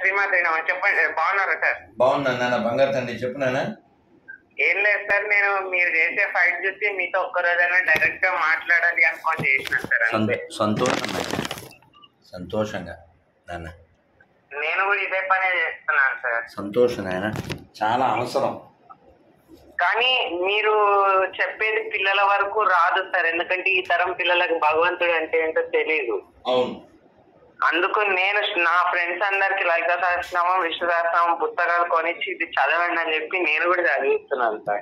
శ్రీమాత్రి చెప్పండి. బాగున్నారా సార్? బాగున్నాను నాన్న. బంగారు తండ్రి చెప్పు నాన్న. ఏం లేదు సార్, నేను మీరు చేసే ఫైట్ చూసి మీతో ఒక్కరోజైనా డైరెక్ట్ గా మాట్లాడాలి అనుకోని చేసినాను సార్. సంతోషంగా నాన్న. నేను కూడా ఇదే పనే చేస్తున్నాను సార్. సంతోషం నాయన, చాలా అవసరం. కానీ మీరు చెప్పేది పిల్లల వరకు రాదు సార్, ఎందుకంటే ఈ తరం పిల్లలకు భగవంతుడు అంటే ఏంటో తెలియదు. అవును. అందుకు నేను నా ఫ్రెండ్స్ అందరికి లలిత సహస్రనామం, విష్ణు సహస్రనామం పుస్తకాలు కొనిచ్చి ఇది చదవండి అని చెప్పి నేను కూడా చదివిస్తున్నాను సార్.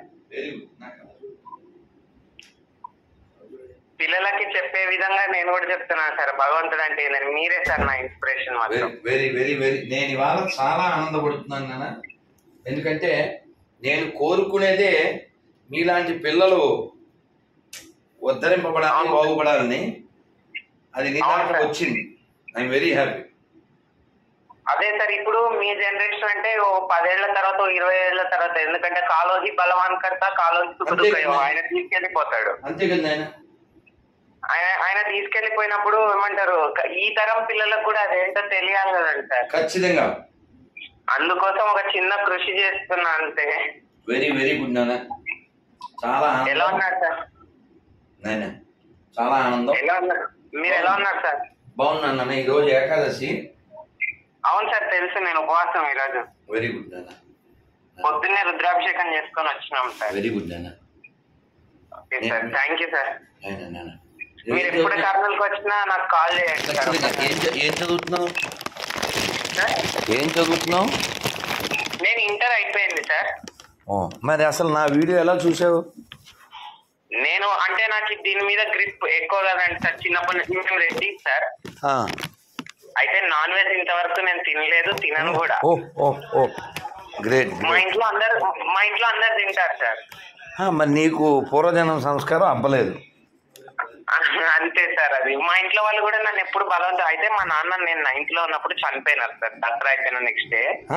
పిల్లలకి చెప్పే విధంగా నేను కూడా చెప్తున్నాను సార్. భగవంతుడు అంటే ఏంటని మీరే సార్ నా ఇన్స్పిరేషన్. Very very very. నేను ఇవాళ చాలా ఆనందపడుతున్నాను నాన్న. ఎందుకంటే నేను కోరుకునేదే మీలాంటి పిల్లలు ఉద్ధరింపబడాలని, బాగుపడాలని. అది నీ దాంట్లో వచ్చింది. I'm very happy. అదే సార్, ఇప్పుడు మీ జనరేషన్ అంటే ఓ 10 ఏళ్ల తర్వాత, 20 ఏళ్ల తర్వాత, ఎందుకంటే కాలోజీ బలవాన్ కర్త కాలోజీ సుఖదుఖయో, ఆయన తీసుకెళ్లిపోతాడు. అంతే కదా ఆయన తీసుకెళ్లిపోయినప్పుడు ఏమంటారు, ఈ తరం పిల్లలకు కూడా అదేంటో తెలియాలి కదండి సార్. ఖచ్చితంగా. అందుకోసం ఒక చిన్న కృషి చేస్తున్నా అంతే. వెరీ వెరీ గుడ్ నాన్న. చాలా ఎలా ఉన్నారు సార్? నాయన చాలా ఆనందం. ఎలా ఉన్నారు మీరు? ఎలా ఉన్నారు సార్? బాగున్నాను నాన్న. ఈ రోజు ఏకాదశి. అవును సార్, తెలుసు. నేను ఉపవాసం ఈరోజు. వెరీ గుడ్ నాన్న. పొద్దున్నే రుద్రాభిషేకం చేసుకొని వచ్చినాం సార్. వెరీ గుడ్ నాన్న. Okay sir, thank you sir. నాన్న మీరు ఎప్పుడు కర్నూలుకి వచ్చినా నాకు కాల్ చేయండి సార్. ఏం చదువుతున్నావు? ఏం చదువుతున్నావు? నేను ఇంటర్ అయిపోయింది సార్. మరి అసలు నా వీడియో ఎలా చూసావు? నేను అంటే నాకు దీని మీద గ్రిప్ ఎక్కువ కదండి సార్. చిన్నప్పటి నుంచి మేము రెడ్డి సార్. అయితే నాన్ వెజ్ ఇంతవరకు నేను తినలేదు, తినను కూడా. గ్రేట్. మా ఇంట్లో అందరు తింటారు సార్. మరి నీకు పూర్వజన్మ సంస్కారం అవ్వలేదు. అంతే సార్. అది మా ఇంట్లో వాళ్ళు కూడా నన్ను ఎప్పుడు బలవంతం. అయితే మా నాన్న నేను 9th లో ఉన్నప్పుడు చనిపోయినారు సార్. దసరా అయిపోయిన నెక్స్ట్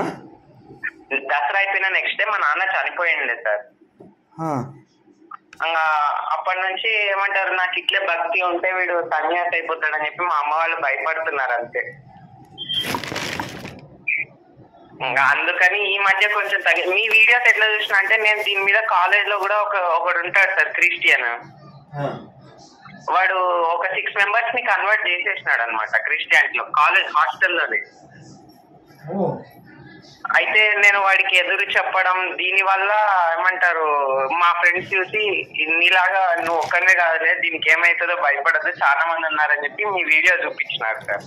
డే మా నాన్న చనిపోయిండే సార్. అప్పటి నుంచి ఏమంటారు, నాకు ఇట్లే భక్తి ఉంటే వీడు సన్యాసి అయిపోతాడని చెప్పి మా అమ్మ వాళ్ళు భయపడుతున్నారు అంతే. ఇంకా అందుకని ఈ మధ్య కొంచెం మీ వీడియోస్ ఎట్లా చూసిన అంటే, నేను దీని మీద కాలేజ్ లో కూడా ఒకడు ఉంటాడు సార్, క్రిస్టియన్. వాడు ఒక 6 మెంబర్స్ ని కన్వర్ట్ చేసేసినాడు అనమాట క్రిస్టియానిటీ లో, కాలేజ్ హాస్టల్లోనే. అయితే నేను వాడికి ఎదురు చెప్పడం, దీని వల్ల ఏమంటారు మా ఫ్రెండ్స్ చూసి నీలాగా నువ్వు ఒక్కనే కాదులే, దీనికి ఏమైతుందో భయపడదు, చాలా మంది ఉన్నారని చెప్పి మీ వీడియో చూపించినారు సార్.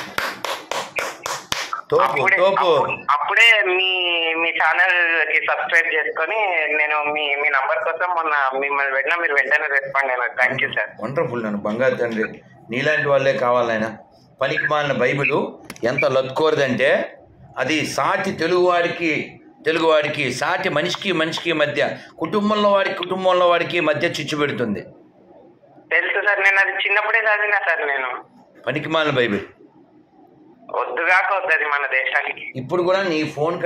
అప్పుడే మీ ఛానల్ కి సబ్స్క్రైబ్ చేసుకొని నేను మీ నంబర్ కోసం మొన్న మిమ్మల్ని పెట్టినా, మీరు వెంటనే రెస్పాండ్ అయినా. Thank you sir. వండర్ఫుల్. నన్ను బంగారు తండ్రి నీలాంటి వాళ్ళే కావాలైనా. పనికి మాలిన బైబిల్ ఎంత లొత్తుకోరదంటే, అది సాటి తెలుగువాడికి సాటి మనిషికి మధ్య, కుటుంబంలో వాడికి మధ్య చిచ్చు పెడుతుంది. తెలుసు సార్, నేను అది చిన్నప్పుడే చదివినా సార్. నేను పనికి మాలిన బైబిల్ వద్దుగాక వద్దు మన దేశానికి. ఇప్పుడు కూడా నీ ఫోన్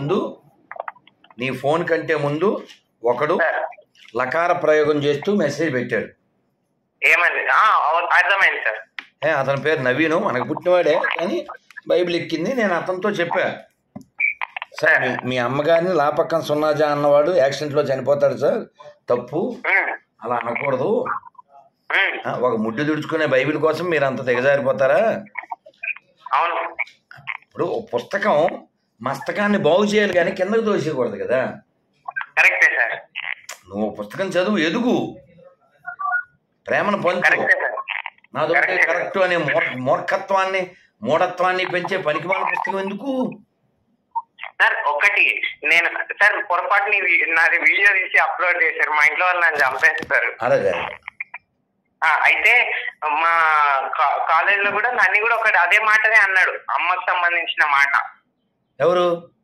కంటే ముందు ఒకడు లకార ప్రయోగం చేస్తూ మెసేజ్ పెట్టాడు. ఏమండి? అర్థమైంది సార్. అతని పేరు నవీను, మనకు పుట్టినవాడే, కానీ బైబిల్ ఎక్కింది. నేను అతనితో చెప్పా, సార్ మీ అమ్మగారిని లాపక్కన సున్నాజా అన్నవాడు యాక్సిడెంట్లో చనిపోతాడు సార్, తప్పు, అలా అనకూడదు. ఒక ముడ్డు తుడుచుకునే బైబిల్ కోసం మీరు అంత దిగజారిపోతారా? అవును. ఇప్పుడు పుస్తకం మస్తకాన్ని బాగు చేయాలి కానీ కిందకు తోసేయకూడదు కదా. కరెక్టే సార్. నువ్వు పుస్తకం చదువు, ఎదుగు, ప్రేమను పంచు. నాదొకటే కరెక్ట్ అనే మూఢత్వాన్ని పెంచే పనికిమాల పుస్తకం ఎందుకు సార్? ఒకటి నేను సార్ పొరపాటుని నాది వీడియో తీసి అప్లోడ్ చేశారు, మా ఇంట్లో వాళ్ళు నన్ను చంపేస్తారు. అలాగే. అయితే మా కాలేజ్ లో కూడా నన్ను కూడా అదే మాటనే అన్నాడు, అమ్మకు సంబంధించిన మాట. ఎవరు?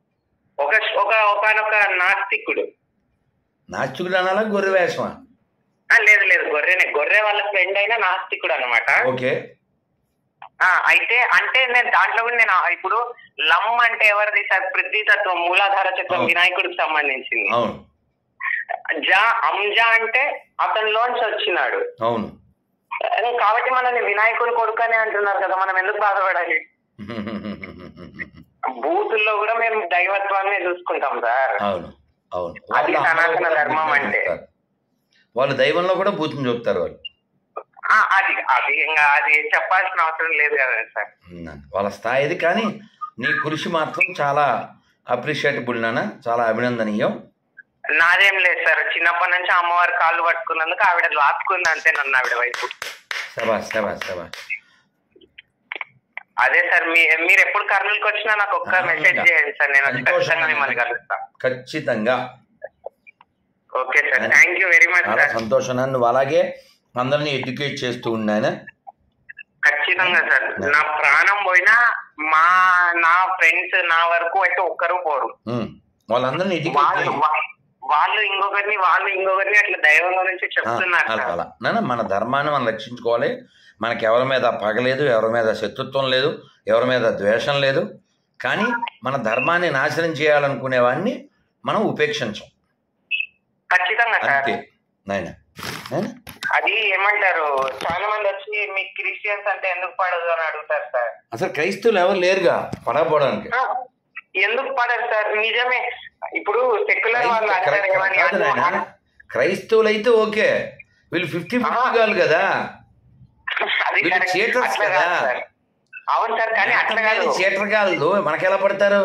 ఒకనొక నాస్తికుడు అనాలా, గొర్రె వేషమా? లేదు, గొర్రె వాళ్ళ ఫ్రెండ్ అయినా నాస్తికుడు అనమాట. ఓకే. అయితే అంటే నేను దాంట్లో కూడా నేను ఇప్పుడు లమ్ అంటే ఎవరిది సార్? పృథ్వీతత్వం, మూలాధార చక్రం, వినాయకుడికి సంబంధించింది. అంజా అంటే అతనిలోంచి వచ్చినాడు. అవును. కాబట్టి మనల్ని వినాయకుడి కొడుకు అని అంటున్నారు కదా, మనం ఎందుకు బాధపడాలి? బూతుల్లో కూడా మేము దైవత్వాన్ని చూసుకుంటాం సార్. అవును అవును, అది వాళ్ళు సనాతన అమ్మలో కూడా ధర్మం బూతుని అంటే. చూస్తారు. వాళ్ళు దైవంలో కూడా బూతుని చూస్తారు వాళ్ళు. అది అది ఇంకా అది చెప్పాల్సిన అవసరం లేదు కదా సార్. వాళ్ళ స్థాయిది. కానీ నీ కృషి మాత్రం చాలా అప్రిషియేటబుల్ నాన్న, చాలా అభినందనీయం. నాదేం లేదు సార్, చిన్నప్పటి నుంచి అమ్మవారి కాళ్ళు పట్టుకున్నందుకు ఆవిడ లాక్కుంది అంతే నన్ను ఆవిడ వైపు. శబాష్ శబాష్ శబాష్. అదే సార్, మీరు ఎప్పుడు కర్నూలుకి వచ్చినా నాకు ఒక్క మెసేజ్ చేయండి సార్, నేను వచ్చి ఖచ్చితంగా మిమ్మల్ని కలుస్తాను. ఖచ్చితంగా. Okay sir, thank you very much చాలా సార్. సంతోషం. నువ్వు అలాగే అందరినీ ఎడ్యుకేట్ చేస్తూ ఉన్నాయన. ఖచ్చితంగా సార్, నా ప్రాణం పోయినా నా ఫ్రెండ్స్ నా వరకు అయితే ఒక్కరు పోరు. వాళ్ళందరినీ ఎడ్యుకేట్ వాళ్ళు ఇంకొకరిని అట్లా దైవం గురించి చెప్తున్నారు సార్. అలా నాన్న, మన ధర్మాన్ని మనం రక్షించుకోవాలి. మనకి ఎవరి మీద పగలేదు, ఎవరి మీద శత్రుత్వం లేదు, ఎవరి మీద ద్వేషం లేదు. కానీ మన ధర్మాన్ని నాశనం చేయాలనుకునే వాడిని మనం ఉపేక్షించం. ఖచ్చితంగా సార్. అంతే నాయన. అది ఏమంటారు, చాలా మంది వచ్చి మీకు క్రిస్టియన్స్ అంటే ఎందుకు పడదు అని అడుగుతారు సార్. అసలు క్రైస్తవులు ఎవరు లేరుగా పడకపోవడానికి. ఎందుకు పడరు సార్? నిజమే. ఇప్పుడు సెక్యులర్ వాళ్ళు క్రైస్తవులు అయితే ఓకే, వీళ్ళు 50-50 కాదు కదా, వీళ్ళు చీటర్స్ కదా. అవును సార్, కానీ అట్లా కాదు. చీటర్ కాదు, మనకెలా పడతారు?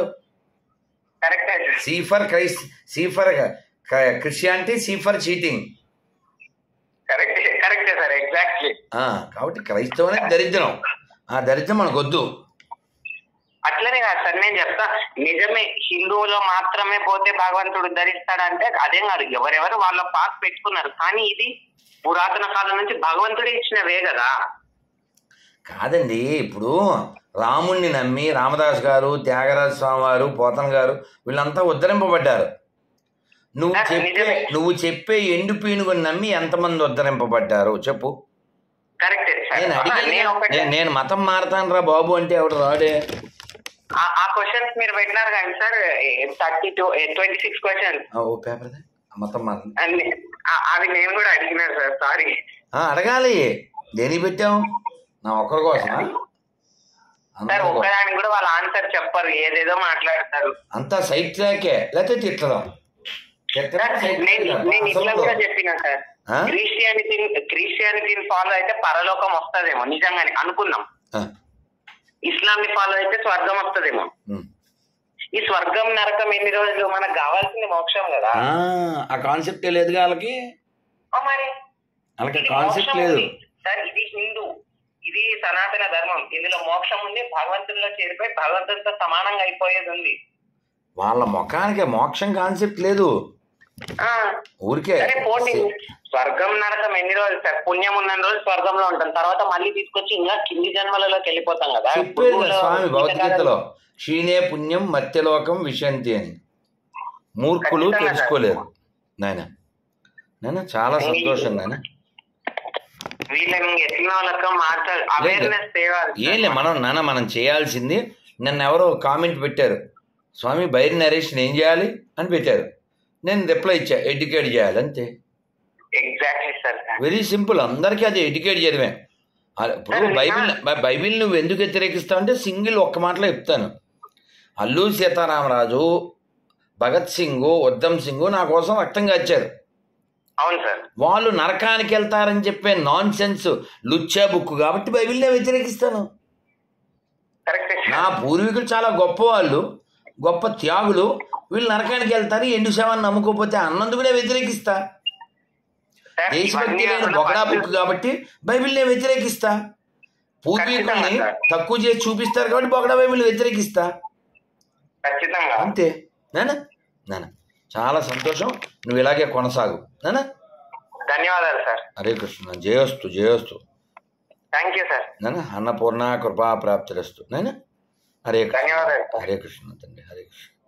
C for Christianity, C for cheating. కరెక్టే సార్, ఎగ్జాక్ట్లీ. కాబట్టి క్రైస్తవం అనేది దరిద్రం. ఆ దరిద్రం మనకు వద్దు. అట్లనే కాదు సార్, నేను చెప్తా, నిజమే హిందువులో మాత్రమే పోతే భగవంతుడు ధరిస్తాడంటే అదేం కాదు. ఎవరెవరు వాళ్ళ పాస్ పెట్టుకున్నారు, కానీ ఇది పురాతన కాలం నుంచి భగవంతుడే ఇచ్చినవే కదా. కాదండి, ఇప్పుడు రాముణ్ణి నమ్మి రామదాస్ గారు, త్యాగరాజ స్వామి వారు, పోతన గారు వీళ్ళంతా ఉద్ధరింపబడ్డారు. నువ్వు చెప్పే ఎండు పీనుగుని నమ్మి ఎంతమంది ఉద్ధరింపబడ్డారు చెప్పు. నేను మతం మారతాను రా బాబు అంటే ఎవడు రాడే. ఆ క్వశ్చన్స్ మీరు పెట్టినారు కానీ సార్, 26 క్వశ్చన్స్ మతం మారదు అవి నేను కూడా అడిగినాను సార్. సారీ. అడగాలి, దేనికి పెట్టాం? నా ఒక్కరి కోసం సార్, ఒక్కదానికి కూడా వాళ్ళ ఆన్సర్ చెప్పరు, ఏదేదో మాట్లాడతారు. అంతా సైడ్ ట్రాకే, లేకపోతే తిట్టడం. నేను ఇట్లా కూడా చెప్పినా సార్, క్రిస్టియానిటీని ఫాలో అయితే పరలోకం వస్తదేమో, నిజంగానే అనుకున్నాం. ఇస్లాం ని ఫాలో అయితే స్వర్గం వస్తదేమో. ఈ స్వర్గం నరకం ఎన్ని రోజులు? మనకు కావాల్సింది మోక్షం కదా. ఆ కాన్సెప్ట్ లేదు వాళ్ళకి. మరి వాళ్ళకి కాన్సెప్ట్ లేదు సార్. ఇది హిందూ, ఇది సనాతన ధర్మం. ఇందులో మోక్షం ఉంది, భగవంతుడిలో చేరిపోయి భగవంతుడితో సమానంగా అయిపోయేది ఉంది. వాళ్ళ ముఖానికి మోక్షం కాన్సెప్ట్ లేదు, ఊరికే. స్వర్గం నరకం ఎన్ని రోజులు సార్? పుణ్యం ఉన్న రోజు స్వర్గంలో ఉంటాం, తర్వాత మళ్ళీ తీసుకొచ్చి ఇంకా కింది జన్మలలోకి వెళ్ళిపోతాం కదా. స్వామి భగవద్గీతలో క్షీణే పుణ్యం మత్స్యలోకం విశంతి అని. మూర్ఖులు తెలుసుకోలేరు నాయన. నాయన చాలా సంతోషం నాయన. ఏం లేదు, మనం చేయాల్సింది, నన్ను ఎవరో కామెంట్ పెట్టారు, స్వామి బైరి నరేష్ ఏం చేయాలి అని పెట్టారు. నేను రిప్లై ఇచ్చా, ఎడ్యుకేట్ చేయాలి అంతే. Very simple. అందరికీ అది ఎడ్యుకేట్ చేయడమే. ఇప్పుడు బైబిల్ నువ్వు ఎందుకు వ్యతిరేకిస్తావు అంటే సింగిల్ ఒక్క మాటలో చెప్తాను. అల్లూరి సీతారామరాజు, భగత్ సింగ్, ఉద్దమ్ సింగ్ నా కోసం రక్తం కాచారు. వాళ్ళు నరకానికి వెళ్తారని చెప్పే నాన్ సెన్స్ లుచ్చా బుక్ కాబట్టి బైబిల్నే వ్యతిరేకిస్తాను. నా పూర్వీకులు చాలా గొప్పవాళ్ళు, గొప్ప త్యాగులు. వీళ్ళు నరకానికి వెళ్తారు, ఎండు శవాన్ని నమ్ముకోకపోతే అన్నందుకునే వ్యతిరేకిస్తా. దేశభక్తి లేని బొగడా బుక్ కాబట్టి బైబిల్నే వ్యతిరేకిస్తా. పూర్వీకుల్ని తక్కువ చేసి చూపిస్తారు కాబట్టి బొగడా బైబిల్ వ్యతిరేకిస్తా. అంతే నాన్న. నాన్న చాలా సంతోషం, నువ్వు ఇలాగే కొనసాగు నాన్న. ధన్యవాదాలు సార్. హరే కృష్ణ. జయోస్తు జయోస్తు. Thank you sir. నాన్న అన్నపూర్ణ కృపా ప్రాప్తిరస్తు నాన్న. హరే కృష్ణ. హరే కృష్ణ తండ్రి. హరే కృష్ణ.